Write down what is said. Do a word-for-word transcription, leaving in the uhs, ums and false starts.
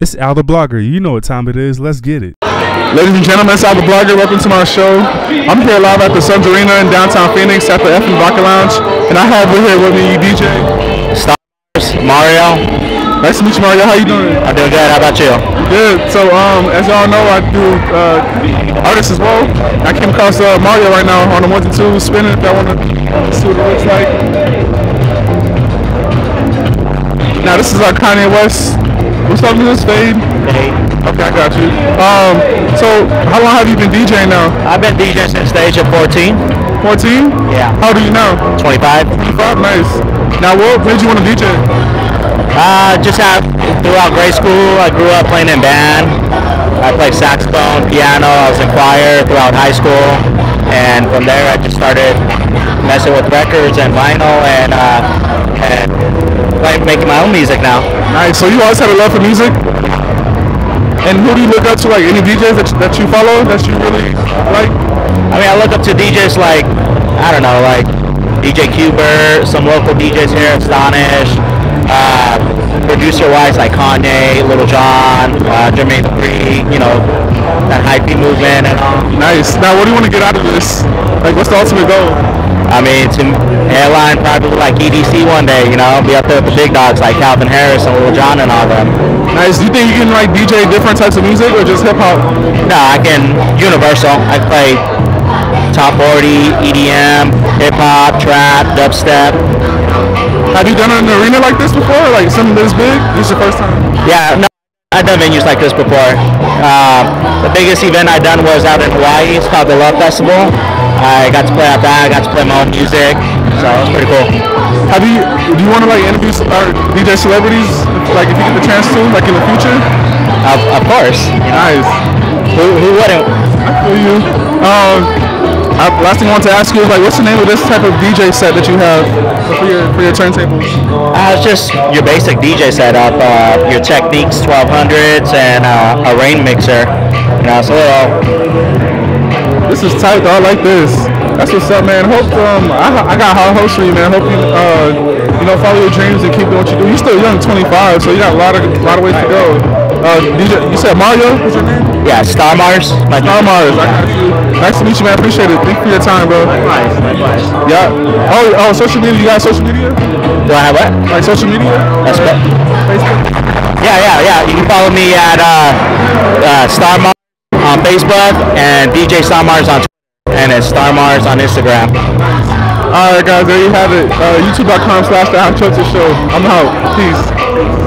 It's Al the Blogger. You know what time it is. Let's get it. Ladies and gentlemen, it's Al the Blogger. Welcome to my show. I'm here live at the Suns Arena in downtown Phoenix at the F and Vodka Lounge. And I have here with me D J Stars, Mario. Nice to meet you, Mario. How you doing? I'm doing good. How about you? Good. So, um, as y'all know, I do uh, artists as well. I came across uh, Mario right now on the ones and twos spinning. If y'all want to see what it looks like. Now, this is our Kanye West. What's up, Miss Fade? Hey. Okay, I got you. Um, so, how long have you been DJing now? I've been DJing since the age of fourteen. fourteen? Yeah. How old are you now? twenty-five. twenty-five, nice. Now, what made you want to D J? Uh, just have, throughout grade school, I grew up playing in band. I played saxophone, piano, I was in choir throughout high school. And from there, I just started messing with records and vinyl and, uh, and like making my own music now. Nice. So you always had a love for music? And who do you look up to, like any D Js that, that you follow, that you really like? I mean, I look up to D Js like, I don't know, like D J Qbert, some local D Js here, Astonish, uh, producer-wise like Kanye, Little John, uh, Jermaine Dupri, you know, that hypey movement and all. Nice. Now, what do you want to get out of this? Like, what's the ultimate goal? I mean, to headline probably like E D C one day, you know, be up there with the big dogs like Calvin Harris and Little John and all them. Nice. Do you think you can like D J different types of music or just hip hop? No, I can universal. I play top forty, E D M, hip hop, trap, dubstep. Have you done it in an arena like this before? Like something this big? This is your first time? Yeah, no, I've done venues like this before. Uh, the biggest event I've done was out in Hawaii. It's called the Love Festival. I got to play out there. I got to play my own music, so it was pretty cool. Have you? Do you want to like interview or D J celebrities? Like if you get the chance to, like in the future? Of, of course. Nice. Who, who wouldn't? I feel you. Um, I, last thing I want to ask you is like, what's the name of this type of D J set that you have for your for your turntables? Uh, it's just your basic D J setup, uh, your Technics twelve hundreds, and uh, a rain mixer. You know, it's a little. This is tight though. I like this. That's what's up, man. Hope um, I, I got high hopes for you, man. Hope you uh, you know, follow your dreams and keep doing what you do. You're still young, twenty-five, so you got a lot of a lot of ways to go. Uh, D J, you said Mario? What's your name? Yeah, Star Mars. My Star Mars. I got you. Nice to meet you, man. Appreciate it. Thank you for your time, bro. Likewise, likewise. Yeah. Oh, oh, social media. You got social media? Do I have what? Like social media? That's what? Facebook. Yeah, yeah, yeah. You can follow me at uh, uh, Star Mars on Facebook and D J Star Mars on Twitter, and it's Star Mars on Instagram. All right, guys. There you have it. Uh, YouTube dot com slash The Al Churches Show. I'm out. Peace.